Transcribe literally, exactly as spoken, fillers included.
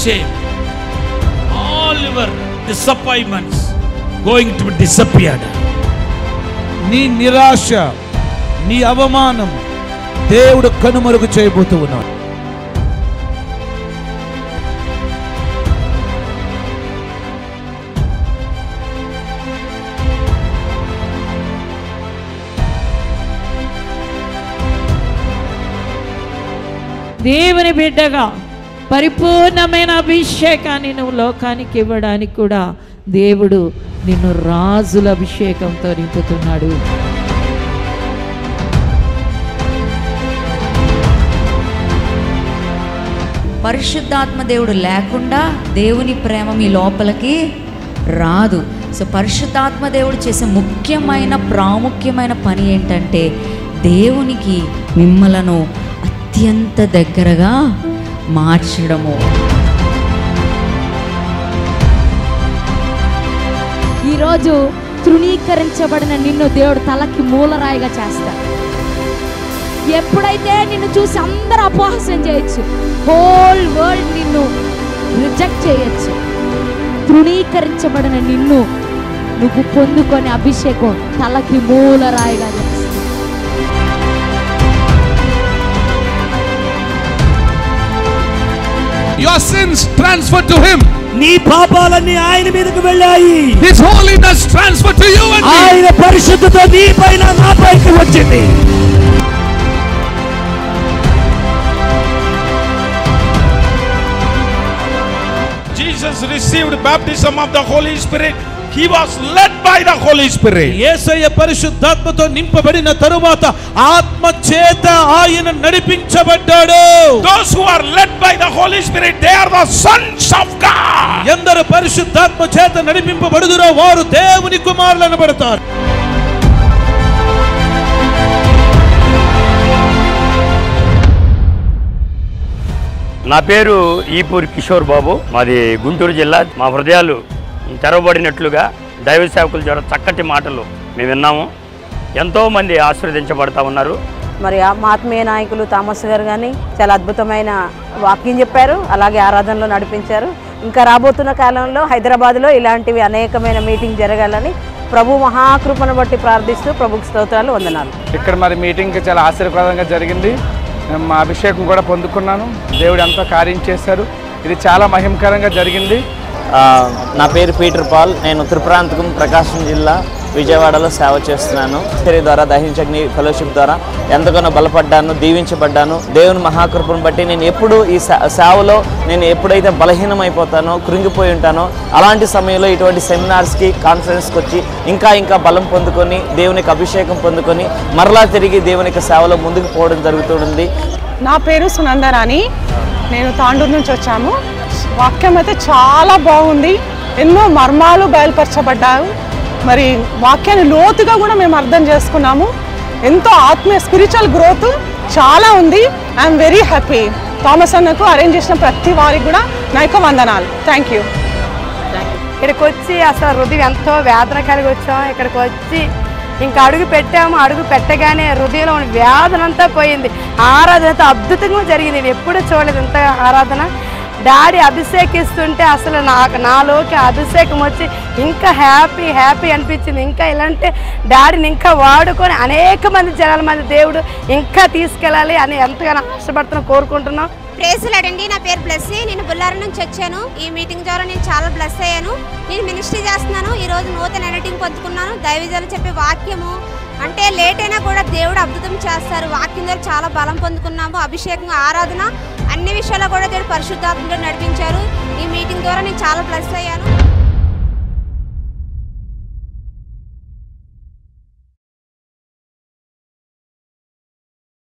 shame, all your disappointments going to be disappeared. నీ నిరాశ, నీ అవమానం దేవుడు కనుమరుగు చేయబోతూ ఉన్నాడు. దేవుని బిడ్డగా పరిపూర్ణమైన అభిషేకాన్ని నువ్వు లోకానికి ఇవ్వడానికి కూడా దేవుడు నిన్ను రాజుల అభిషేకంతో నింపుతున్నాడు. పరిశుద్ధాత్మ దేవుడు లేకుండా దేవుని ప్రేమ మీ లోపలికి రాదు. సో పరిశుద్ధాత్మ దేవుడు చేసే ముఖ్యమైన ప్రాముఖ్యమైన పని ఏంటంటే దేవునికి మిమ్మలను అత్యంత దగ్గరగా మార్చడము. ఈరోజు తృణీకరించబడిన నిన్ను దేవుడు తలకి మూలరాయిగా చేస్తాడు. ఎప్పుడైతే నిన్ను చూసి అందరూ అపహాస్యం చేయొచ్చు, హోల్ వరల్డ్ నిన్ను రిజెక్ట్ చేయొచ్చు, తృణీకరించబడిన నిన్ను నువ్వు పొందుకొని అభిషేకం తలకి మూలరాయిగా చేస్తాడు. Your sins transferred to him. నీ పాపాలన్నీ ఆయన మీదకు వెళ్ళాయి. His holiness transferred to you and me. ఆయన పరిశుద్ధత నీ పైన నా పైకి వచ్చింది. Jesus received baptism of the Holy Spirit. He was led by the Holy Spirit. యేసయ్య పరిశుద్ధాత్మతో నింపబడిన తరువాత ఆత్మ చేత ఆయన నడిపించబడ్డాడు. Those who are led by the Holy Spirit, they are the sons of God. ఎందరు పరిశుద్ధాత్మ చేత నడిపింపబడుదురో వారు దేవుని కుమారులు అనబడతారు. నా పేరు ఈపూరి కిషోర్ బాబు, మాది గుంటూరు జిల్లా. మా హృదయాలు తెరవబడినట్లుగా దైవ సేవకుల ద్వారా చక్కటి మాటలు మేము విన్నాము. ఎంతోమంది ఆశీర్వదించబడతా ఉన్నారు. మరి మా ఆత్మీయ నాయకులు థామస్ గారు కానీ చాలా అద్భుతమైన వాక్యం చెప్పారు, అలాగే ఆరాధనలో నడిపించారు. ఇంకా రాబోతున్న కాలంలో హైదరాబాద్లో ఇలాంటివి అనేకమైన మీటింగ్ జరగాలని ప్రభు మహాకృపను బట్టి ప్రార్థిస్తూ ప్రభుకి స్తోత్రాలు, వందనాలు. ఇక్కడ మరి మీటింగ్ చాలా ఆశీర్వాదంగా జరిగింది. మా అభిషేకం కూడా పొందుకున్నాను. దేవుడు ఎంతో కార్యం చేశారు. ఇది చాలా మహిమకరంగా జరిగింది. నా పేరు పీటర్ పాల్. నేను త్రిపురాంతకం ప్రకాశం జిల్లా విజయవాడలో సేవ చేస్తున్నాను. చర్య ద్వారా దహించగ్ని ఫెలోషిప్ ద్వారా ఎంతగానో బలపడ్డాను, దీవించబడ్డాను. దేవుని మహాకృపను బట్టి నేను ఎప్పుడు ఈ సేవలో నేను ఎప్పుడైతే బలహీనమైపోతానో, కృంగిపోయి ఉంటానో, అలాంటి సమయంలో ఇటువంటి సెమినార్స్కి, కాన్ఫరెన్స్కి వచ్చి ఇంకా ఇంకా బలం పొందుకొని దేవునికి అభిషేకం పొందుకొని మరలా తిరిగి దేవునికి సేవలో ముందుకు పోవడం జరుగుతుంది. నా పేరు సునందరాణి. నేను తాండూరు నుంచి వచ్చాము. వాక్యం అయితే చాలా బాగుంది. ఎన్నో మర్మాలు బయలుపరచబడ్డారు. మరి వాక్యాన్ని లోతుగా కూడా మేము అర్థం చేసుకున్నాము. ఎంతో ఆత్మీయ స్పిరిచువల్ గ్రోత్ చాలా ఉంది. I'm very happy. థామస్ అన్నకు అరేంజ్ చేసిన ప్రతి వారికి కూడా నా యొక్క వందనాలు. Thank you. ఇక్కడికి వచ్చి అసలు హృదయం ఎంతో వేదన కలిగి వచ్చాము. ఇక్కడికి వచ్చి ఇంకా అడుగు పెట్టాము. అడుగు పెట్టగానే హృదయంలో వేదన అంతా పోయింది. ఆరాధన అద్భుతంగా జరిగింది. నేను ఎప్పుడూ చూడలేదు ఇంత ఆరాధన. డాడీ అభిషేకిస్తుంటే అసలు నాకు నాలోకి అభిషేకం వచ్చి ఇంకా హ్యాపీ హ్యాపీ అనిపించింది. ఇంకా ఇలాంటి డాడీని ఇంకా వాడుకొని అనేక మంది జనాల మంది దేవుడు ఇంకా తీసుకెళ్ళాలి అని ఎంతగానో ఆశపడుతున్నా, కోరుకుంటున్నాం. ప్రేజ్ లార్డ్ అండి. నా పేరు బ్లెస్సీ. నేను బుల్లారం నుంచి వచ్చాను. ఈ మీటింగ్ ద్వారా నేను చాలా బ్లెస్ అయ్యాను. నేను మినిస్ట్రీ చేస్తున్నాను. ఈరోజు నూతన ఎడిటింగ్ పొందుకున్నాను. దైవజనులు చెప్పే వాక్యము అంటే లేట్ అయినా కూడా దేవుడు అద్భుతం చేస్తారు. వాక్యం ద్వారా చాలా బలం పొందుకున్నాము. అభిషేకం, ఆరాధన అన్ని విషయాల్లో కూడా దేవుడు పరిశుద్ధాత్మతో నడిపించారు. ఈ మీటింగ్ ద్వారా నేను చాలా బ్లెస్ అయ్యాను.